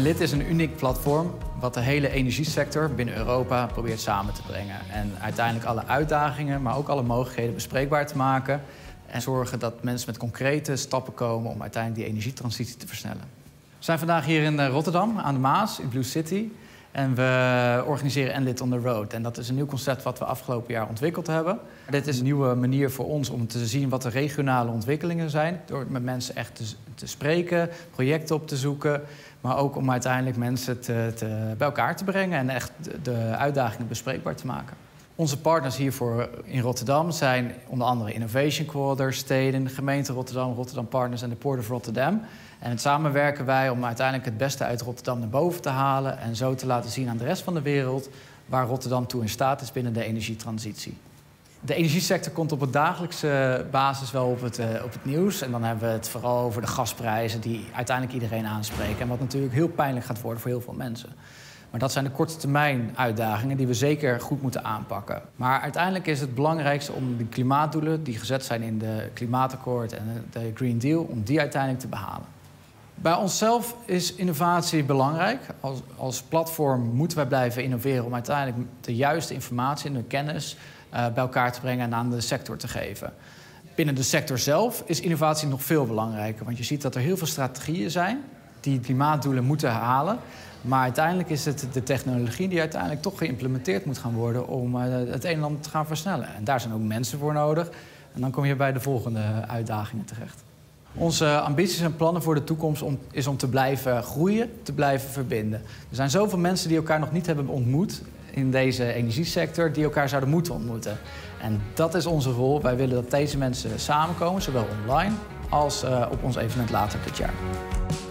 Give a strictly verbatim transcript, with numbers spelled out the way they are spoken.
Enlit is een uniek platform wat de hele energiesector binnen Europa probeert samen te brengen. En uiteindelijk alle uitdagingen, maar ook alle mogelijkheden bespreekbaar te maken. En zorgen dat mensen met concrete stappen komen om uiteindelijk die energietransitie te versnellen. We zijn vandaag hier in Rotterdam aan de Maas, in Blue City. En we organiseren Enlit on the Road. En dat is een nieuw concept wat we afgelopen jaar ontwikkeld hebben. Dit is een nieuwe manier voor ons om te zien wat de regionale ontwikkelingen zijn. Door met mensen echt te, te spreken, projecten op te zoeken. Maar ook om uiteindelijk mensen te, te, bij elkaar te brengen en echt de, de uitdagingen bespreekbaar te maken. Onze partners hiervoor in Rotterdam zijn onder andere Innovation Quarter, steden, gemeente Rotterdam, Rotterdam Partners en de Port of Rotterdam. En samen werken wij om uiteindelijk het beste uit Rotterdam naar boven te halen en zo te laten zien aan de rest van de wereld waar Rotterdam toe in staat is binnen de energietransitie. De energiesector komt op een dagelijkse basis wel op het, uh, op het nieuws. En dan hebben we het vooral over de gasprijzen die uiteindelijk iedereen aanspreken. En wat natuurlijk heel pijnlijk gaat worden voor heel veel mensen. Maar dat zijn de korte termijn uitdagingen die we zeker goed moeten aanpakken. Maar uiteindelijk is het belangrijkste om de klimaatdoelen die gezet zijn in de klimaatakkoord en de Green Deal, om die uiteindelijk te behalen. Bij onszelf is innovatie belangrijk. Als, als platform moeten wij blijven innoveren om uiteindelijk de juiste informatie en de kennis uh, bij elkaar te brengen en aan de sector te geven. Binnen de sector zelf is innovatie nog veel belangrijker. Want je ziet dat er heel veel strategieën zijn die klimaatdoelen moeten halen. Maar uiteindelijk is het de technologie die uiteindelijk toch geïmplementeerd moet gaan worden om uh, het een en ander te gaan versnellen. En daar zijn ook mensen voor nodig. En dan kom je bij de volgende uitdagingen terecht. Onze ambities en plannen voor de toekomst om, is om te blijven groeien, te blijven verbinden. Er zijn zoveel mensen die elkaar nog niet hebben ontmoet in deze energiesector, die elkaar zouden moeten ontmoeten. En dat is onze rol. Wij willen dat deze mensen samenkomen, zowel online als uh, op ons evenement later dit jaar.